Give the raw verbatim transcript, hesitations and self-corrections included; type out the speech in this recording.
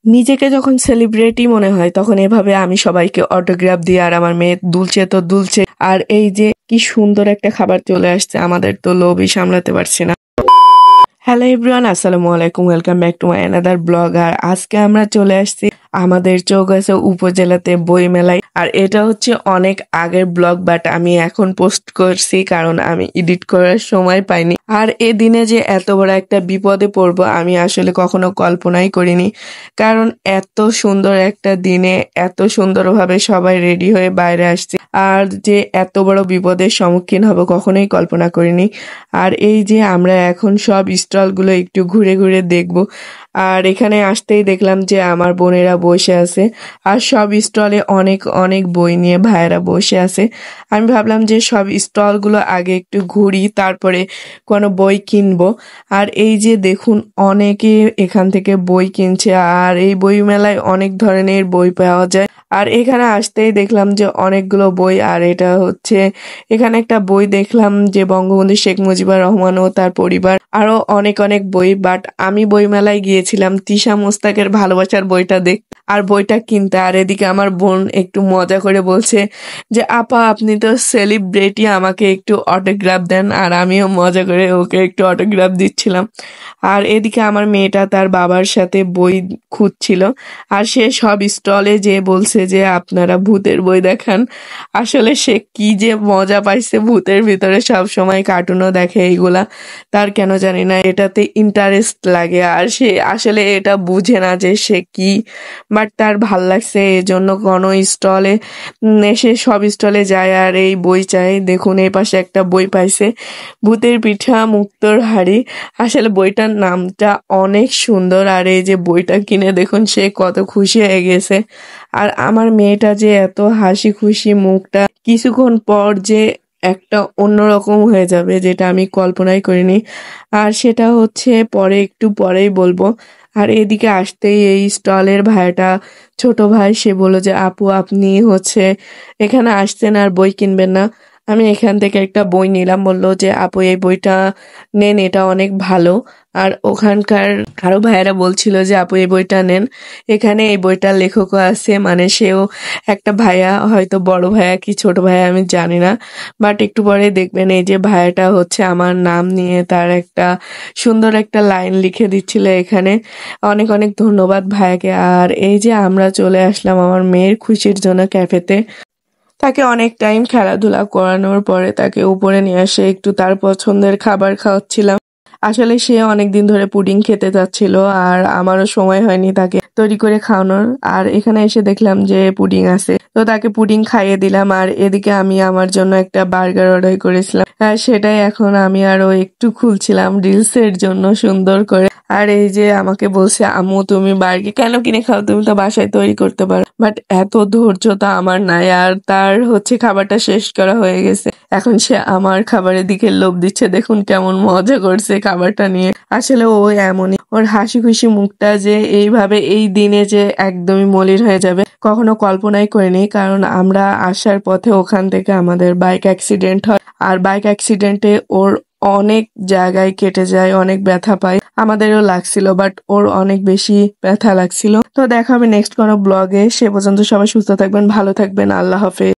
নিজেকে যখন সেলিব্রিটি মনে হয় তখন এভাবে আমি সবাইকে অটোগ্রাফ দিই আর আমার মেয়ে দুলছে তো দুলছে। আর এই যে কি সুন্দর একটা খাবার চলে আসছে, আমাদের তো লোভই সামলাতে পারছি না। হ্যালো এভরিওয়ান, আসসালামু আলাইকুম, welcome back to my another blog. আর আজকে আমরা চলে আসছি আমাদের চৌগাছা উপজেলাতে বই মেলায়। আর এটা হচ্ছে অনেক আগের ব্লগ, বাট আমি এখন পোস্ট করছি কারণ আমি এডিট করার সময় পাইনি। আর এ দিনে যে এত বড় একটা বিপদে পড়বো আমি আসলে কখনো কল্পনাই করিনি, কারণ এত সুন্দর একটা দিনে এত সুন্দরভাবে সবাই রেডি হয়ে বাইরে আসছে, আর যে এত বড় বিপদের সম্মুখীন হব কখনোই কল্পনা করিনি। আর এই যে আমরা এখন সব স্টলগুলো একটু ঘুরে ঘুরে দেখব। আর এখানে আসতেই দেখলাম যে আমার বোনেরা বসে আছে আর সব স্টলে অনেক অনেক বই নিয়ে ভাইয়েরা বসে আছে। আমি ভাবলাম যে সব স্টলগুলো আগে একটু ঘুরি, তারপরে কোনো বই কিনবো। আর এই যে দেখুন অনেকে এখান থেকে বই কিনছে, আর এই বই মেলায় অনেক ধরনের বই পাওয়া যায়। আর এখানে আসতেই দেখলাম যে অনেকগুলো বই, আর এটা হচ্ছে এখানে একটা বই দেখলাম যে বঙ্গবন্ধু শেখ মুজিবুর রহমান ও তার পরিবার, আরো অনেক অনেক বই। বাট আমি বই মেলায় গিয়েছিলাম তিশা মুস্তাকের ভালোবাসার বইটা দেখ আর বইটা কিনতে। আর এদিকে আমার বোন একটু মজা করে বলছে যে আপা আপনি তো সেলিব্রিটি, আমাকে একটু অটোগ্রাফ দেন। আর আমিও মজা করে ওকে একটু অটোগ্রাফ দিচ্ছিলাম। আর এদিকে আমার মেয়েটা তার বাবার সাথে বই খুঁজছিল, আর সে সব স্টলে যেয়ে বলছে যে আপনারা ভূতের বই দেখান। আসলে সে কি যে মজা পাইছে, ভূতের ভিতরে সব সময় কার্টুনও দেখে, এইগুলা তার কেন জানি না এটাতে ইন্টারেস্ট লাগে। আর সে আসলে এটা বুঝে না যে সে কি, বাট তার ভাল লাগছে, এজন্য কোনো স্টলে এসে সব স্টলে যায় আর এই বই চায়। দেখুন এই পাশে একটা বই পাইছে, ভূতের পিঠা মুক্তোর হাড়ি। আসলে বইটার নামটা অনেক সুন্দর, আর এই যে বইটা কিনে দেখুন সে কত খুশি হয়ে গেছে। আর আমার মেয়েটা যে এত হাসি খুশি মুখটা, কিছুক্ষণ পর যে একটা অন্যরকম হয়ে যাবে যেটা আমি কল্পনাই করিনি। আর সেটা হচ্ছে পরে একটু পরেই বলবো। আর এদিকে আসতেই এই স্টলের ভাইটা, ছোট ভাই, সে বললো যে আপু আপনি হচ্ছে এখানে আসছেন আর বই কিনবেন না? আমি এখান থেকে একটা বই নিলাম, বললো যে আপু এই বইটা নেন, এটা অনেক ভালো। আর ওখানকার আরো ভাইয়েরা বলছিল যে আপু এই বইটা নেন, এখানে এই বইটার লেখকও আছে, মানে সেও একটা ভাইয়া, হয়তো বড় ভাইয়া কি ছোট ভাইয়া আমি জানি না। বাট একটু পরে দেখবেন এই যে ভাইয়াটা হচ্ছে আমার নাম নিয়ে তার একটা সুন্দর একটা লাইন লিখে দিচ্ছিল এখানে। অনেক অনেক ধন্যবাদ ভাইয়াকে। আর এই যে আমরা চলে আসলাম আমার মেয়ের খুশির জন্য ক্যাফেতে। তাকে অনেক টাইম খেলাধুলা করানোর পরে তাকে উপরে নিয়ে আসে একটু তার পছন্দের খাবার খাওয়াচ্ছিলাম। আসলে সে অনেকদিন ধরে পুডিং খেতে চাচ্ছিল, আর আমারও সময় হয়নি তাকে তৈরি করে খাওয়ানোর। আর এখানে এসে দেখলাম যে পুডিং আছে, তো তাকে পুডিং খাইয়ে দিলাম। আর এদিকে আমি আমার জন্য একটা বার্গার অর্ডার করেছিলাম, আর সেটাই এখন আমি আরো একটু খুলছিলাম রিলসের জন্য সুন্দর করে। আর এই যে আমাকে বলছে আম্মু তুমি বার্গার কেন কিনে খাও, তুমি তো বাসায় তৈরি করতে পারো। বাট এত ধৈর্য তো আমার নাই, আর তার হচ্ছে খাবারটা শেষ করা হয়ে গেছে, এখন সে আমার খাবারের দিকে লোভ দিচ্ছে। দেখুন কেমন মজা করছে খাবারটা নিয়ে। আসলে ও এমনই, ওর হাসি খুশি মুখটা যে এইভাবে এই দিনে যে একদমই মলিন হয়ে যাবে কখনো কল্পনাই করিনি। কারণ আমরা আসার পথে ওখান থেকে আমাদের বাইক অ্যাক্সিডেন্ট হয়, আর বাইক অ্যাক্সিডেন্টে ওর অনেক জায়গায় কেটে যায়, অনেক ব্যথা পায়, আমাদেরও লাগছিল, বাট ওর অনেক বেশি ব্যথা লাগছিল। তো দেখা হবে নেক্সট কোনো ব্লগে, সে পর্যন্ত সবাই সুস্থ থাকবেন, ভালো থাকবেন, আল্লাহ হাফেজ।